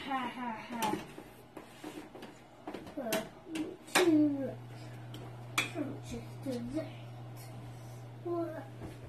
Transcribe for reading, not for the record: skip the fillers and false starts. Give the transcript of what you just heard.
ha ha ha. Two from just a that. What?